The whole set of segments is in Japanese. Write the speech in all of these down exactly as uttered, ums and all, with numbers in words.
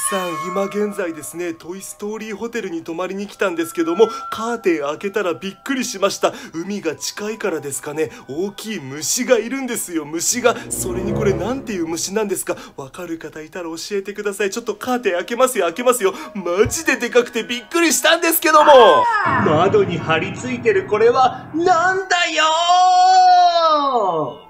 さん、今現在ですね、トイストーリーホテルに泊まりに来たんですけども、カーテン開けたらびっくりしました。海が近いからですかね、大きい虫がいるんですよ。虫が。それにこれなんていう虫なんですか？わかる方いたら教えてください。ちょっとカーテン開けますよ、開けますよ。マジででかくてびっくりしたんですけども、窓に張り付いてるこれはなんだよー。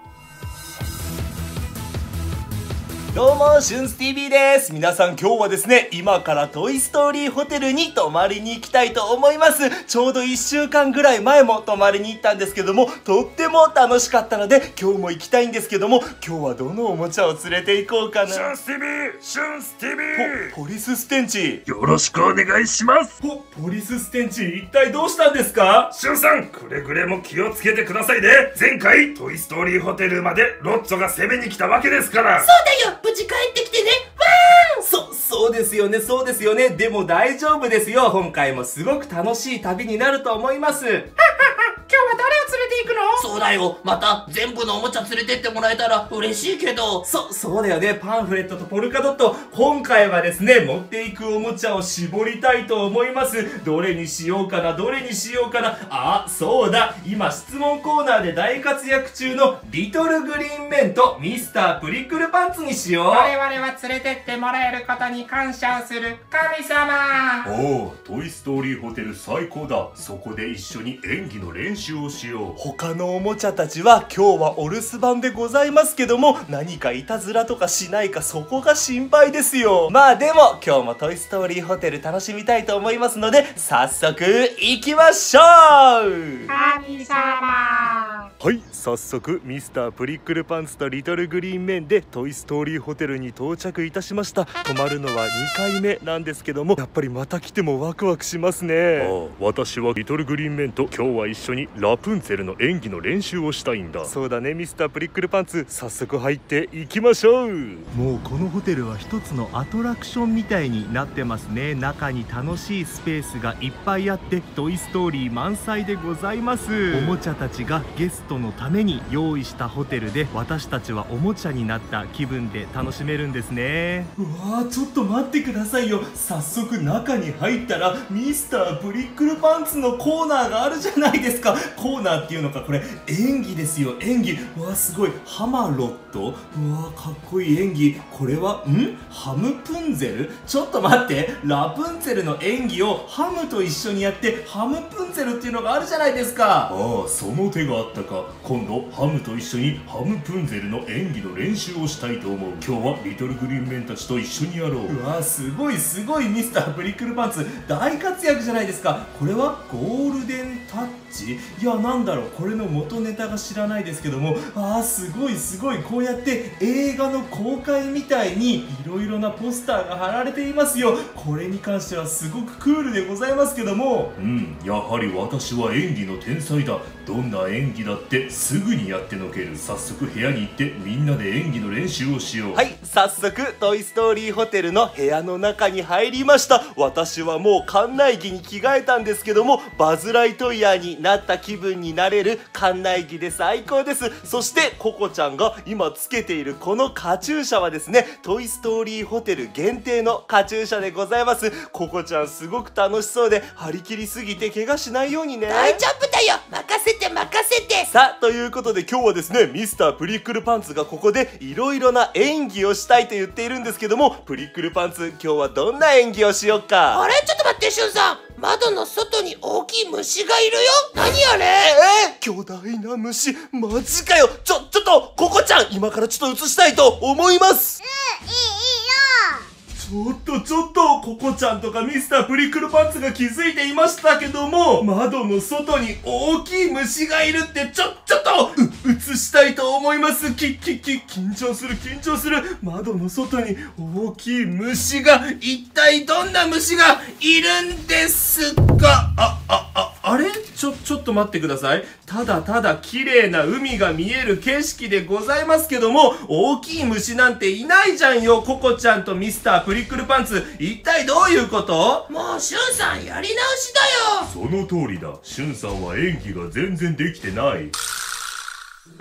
どうも、シュンス ティーブイ です。皆さん今日はですね、今からトイストーリーホテルに泊まりに行きたいと思います。ちょうどいっしゅうかんぐらい前も泊まりに行ったんですけども、とっても楽しかったので、今日も行きたいんですけども、今日はどのおもちゃを連れて行こうかな。 シュンス ティーブイ! シュンス ティーブイ! ポ、ポリスステンチ。 よろしくお願いします。 ポ、ポリスステンチ、一体どうしたんですか？ シュンさん、くれぐれも気をつけてくださいね。前回、トイストーリーホテルまでロッツォが攻めに来たわけですから。 そうだよ、無事帰ってきてね。わーん。 そ、そうですよね、そうですよね。でも大丈夫ですよ。今回もすごく楽しい旅になると思います。 今日は誰を連れて行くの？そうだよ、また全部のおもちゃ連れてってもらえたら嬉しいけど。 そ、そうだよね。パンフレットとポルカドット。今回はですね、持っていくおもちゃを絞りたいと思います。どれにしようかな、どれにしようかな。あ、そうだ。今質問コーナーで大活躍中のリトルグリーンメンとミスタープリックルパンツにしよう。 我々は連れてってもらえることに感謝をする神様。 おお、トイストーリーホテル最高だ。そこで一緒に演技の練習をしよう。 他のおもちゃたちは今日はお留守番でございますけども、何かいたずらとかしないか、そこが心配ですよ。まあでも今日もトイストーリーホテル楽しみたいと思いますので、早速行きましょう。 神様。 はい、早速ミスタープリックルパンツとリトルグリーンメンでトイストーリーホテルに到着いたしました。泊まるのはにかいめなんですけども、やっぱりまた来てもワクワクしますね。 ああ、私はリトルグリーンメンと今日は一緒にラプンツェルの演技の練習をしたいんだ。 そうだね、ミスタープリックルパンツ、早速入っていきましょう。 もうこのホテルは一つのアトラクションみたいになってますね。中に楽しいスペースがいっぱいあって、トイストーリー満載でございます。おもちゃたちがゲストのために用意したホテルで、私たちはおもちゃになった気分で楽しめるんですね。 うわー、ちょっと待ってくださいよ。早速中に入ったらミスタープリックルパンツのコーナーがあるじゃないですか。コーナーっていうのか、これ演技ですよ、演技。うわ、すごい。ハマロット。うわ、かっこいい演技。これはんハムプンゼル。ちょっと待って、ラプンツェルの演技をハムと一緒にやってハムプンゼルっていうのがあるじゃないですか。 ああ、その手があったか。今度ハムと一緒にハムプンゼルの演技の練習をしたいと思う。今日はリトルグリーンメンたちと一緒にやろう。 うわ、すごいすごい。ミスタープリックルパンツ大活躍じゃないですか。これはゴールデンタッチ。いや、なんだろう、これの元ネタが知らないですけども、あー、すごいすごい。こうやって映画の公開みたいにいろいろなポスターが貼られていますよ。これに関してはすごくクールでございますけども、 うん、やはり私は演技の天才だ。どんな演技だってすぐにやってのける。早速部屋に行ってみんなで演技の練習をしよう。 はい、早速トイストーリーホテルの部屋の中に入りました。私はもう館内着に着替えたんですけども、バズ・ライトイヤーになった気分になれる館内着で最高です。そしてココちゃんが今つけているこのカチューシャはですね、トイストーリーホテル限定のカチューシャでございます。ココちゃんすごく楽しそうで、張り切りすぎて怪我しないようにね。 大丈夫だよ、任せて任せて。 さあ、ということで今日はですね、ミスタープリックルパンツがここでいろいろな演技をしたいと言っているんですけども、プリックルパンツ、今日はどんな演技をしようか。 あれ、ちょっと待って、しゅんさん。窓の外に大きい虫がいるよ。何あれ？ えー、巨大な虫。マジかよ。ちょ、ちょっと、ココちゃん、今からちょっと映したいと思います。 うん、いい、いいよ。 ちょっとちょっと、ココちゃんとかミスタープリックルパンツが気づいていましたけども、窓の外に大きい虫がいるって、ちょ、ちょっと、う、映したいと思います。き、き、き、緊張する、緊張する。窓の外に大きい虫が、一体どんな虫がいるんですか？あ、あ、あ、あれ？ちょ、ちょっと待ってください。ただただ綺麗な海が見える景色でございますけども、大きい虫なんていないじゃんよ、ココちゃんとミスタープリックルパンツ。一体どういうこと？ もうしゅんさんやり直しだよ。 その通りだ。しゅんさんは演技が全然できてない。 私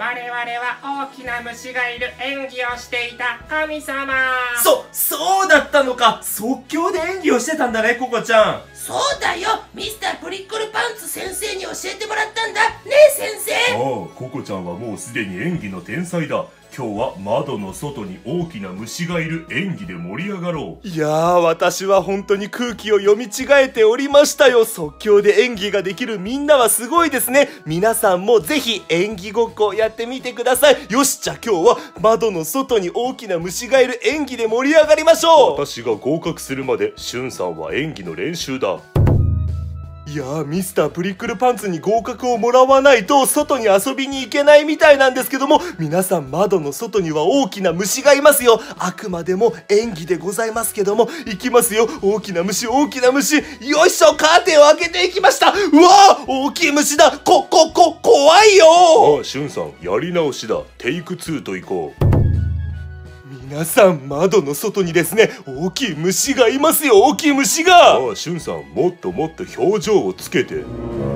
我々は大きな虫がいる演技をしていた神様。 そ、そうだったのか。即興で演技をしてたんだね、ココちゃん。 そうだよ、ミスタープリックルパンツ先生に教えてもらったんだねえ先生。 ああ、ココちゃんはもうすでに演技の天才だ。今日は窓の外に大きな虫がいる演技で盛り上がろう。 いやー、私は本当に空気を読み違えておりましたよ。即興で演技ができるみんなはすごいですね。皆さんもぜひ演技ごっこやってみてください。よし、じゃあ今日は窓の外に大きな虫がいる演技で盛り上がりましょう。 私が合格するまでしゅんさんは演技の練習だ。 いやー、ミスタープリックルパンツに合格をもらわないと外に遊びに行けないみたいなんですけども、皆さん窓の外には大きな虫がいますよ。あくまでも演技でございますけども、いきますよ。大きな虫、大きな虫。よいしょ、カーテンを開けていきました。うわー、大きい虫だ。こ、こ、こ、怖いよー。 ああ、しゅんさん、やり直しだ。テイクツーといこう。 皆さん、窓の外にですね、大きい虫がいますよ。大きい虫が。 ああ、しゅんさん、もっともっと表情をつけて。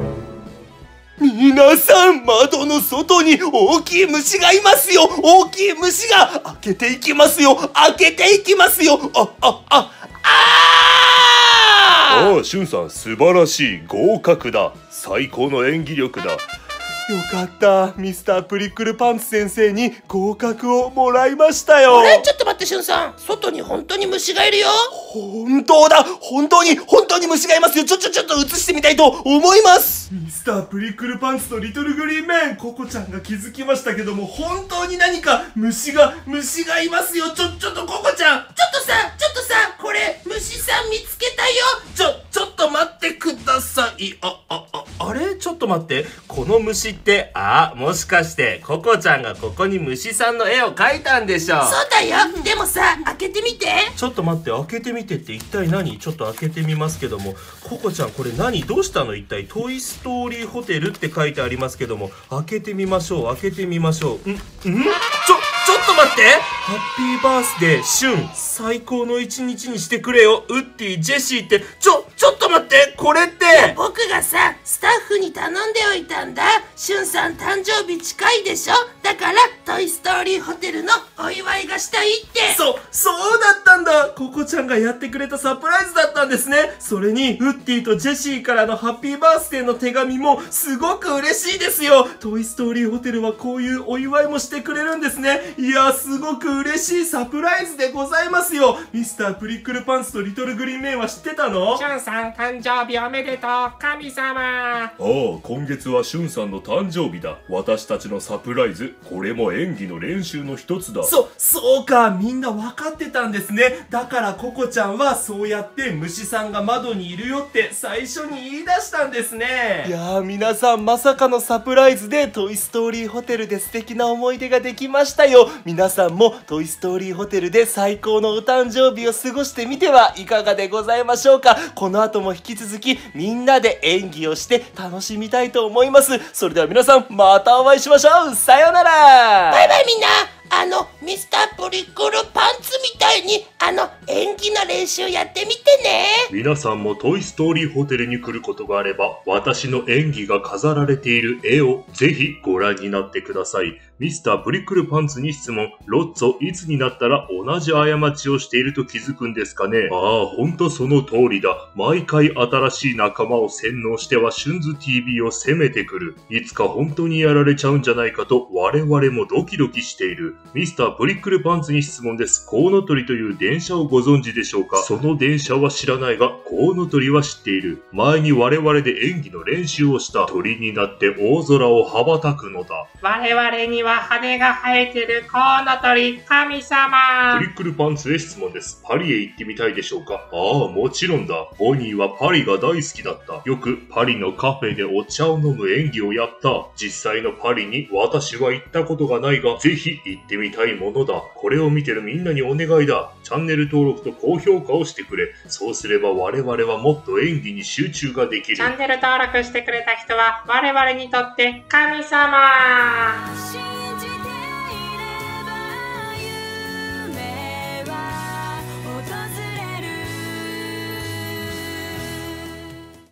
皆さん、窓の外に大きい虫がいますよ。大きい虫が。開けていきますよ。開けていきますよ。あ、あ、あ、あああ、しゅんさん、素晴らしい。合格だ。最高の演技力だ。 よかった。ミスタープリックルパンツ先生に合格をもらいましたよ。 あれ、ちょっと待って、しゅんさん、外に本当に虫がいるよ。 本当だ。本当に、本当に虫がいますよ。ちょ、ちょ、ちょっと映してみたいと思います。 ミスタープリックルパンツとリトルグリーンメン、ココちゃんが気づきましたけども、本当に何か虫が、虫がいますよ。ちょ、ちょっとココちゃん。 ちょっとさ、ちょっとさ、これ、虫さん見つけたよ。 ちょ、ちょっと待ってください。あ、あ、あ、あれちょっと待って。この虫って、あ、もしかして、ココちゃんがここに虫さんの絵を描いたんでしょう。 そうだよ。でもさ、開けてみて。 ちょっと待って、開けてみてって一体何？ちょっと開けてみますけども、ココちゃんこれ何？どうしたの？一体トイストーリーホテルって書いてありますけども、開けてみましょう。開けてみましょう。ん？ん？ちょ、ちょっと待って！ハッピーバースデー、シュン、最高の一日にしてくれよ、ウッディ、ジェシーって、ちょ、ちょっと待って、これって。 僕がさ、スタッフに頼んでおいたんだ。しゅんさん誕生日近いでしょ。だから、トイストーリーホテルのお祝いがしたいって。 そ、そうだったんだ。ココちゃんがやってくれたサプライズだったんですね。それに、ウッディとジェシーからのハッピーバースデーの手紙もすごく嬉しいですよ。トイストーリーホテルはこういうお祝いもしてくれるんですね。いや、すごく嬉しいサプライズでございますよ。ミスタープリックルパンツとリトルグリーンメンは知ってたの？ しゅんさん誕生日おめでとう、神様。 ああ、今月はしゅんさんの誕生日だ。私たちのサプライズ、これも演技の練習の一つだ。 そ、そうか、みんな分かってたんですね。だからココちゃんはそうやって虫さんが窓にいるよって最初に言い出したんですね。 いやー、皆さんまさかのサプライズでトイストーリーホテルで素敵な思い出ができましたよ。皆さんもトイストーリーホテルで最高のお誕生日を過ごしてみてはいかがでございましょうか。この後も引き続きみんなで演技をして楽しみたいと思います。それでは皆さんまたお会いしましょう。さようなら。 バイバイみんな。あの、ミスタープリックルパンツみたいに、あの、演技の練習やってみてね。 皆さんもトイストーリーホテルに来ることがあれば、私の演技が飾られている絵をぜひご覧になってください。ミスタープリックルパンツに質問。ロッツォ、いつになったら同じ過ちをしていると気づくんですかね。ああ、ほんとその通りだ。毎回新しい仲間を洗脳してはシュンズ ティービー を攻めてくる。いつか本当にやられちゃうんじゃないかと我々もドキドキしている。ミスタープリックルパンツに質問です。コウノトリという電車をご存知でしょうか？その電車は知らないが、コウノトリは知っている。前に我々で演技の練習をした鳥になって大空を羽ばたくのだ。 我々には羽が生えてるコウノトリ、神様。 プリックルパンツへ質問です。パリへ行ってみたいでしょうか？ああ、もちろんだ。ボニーはパリが大好きだった。よくパリのカフェでお茶を飲む演技をやった。実際のパリに私は行ったことがないが、ぜひ行ってみたいものだ。これを見てるみんなにお願いだ。チャンネル登録と高評価をしてくれ。そうすれば我々はもっと演技に集中ができる。 チャンネル登録してくれた人は我々にとって神様。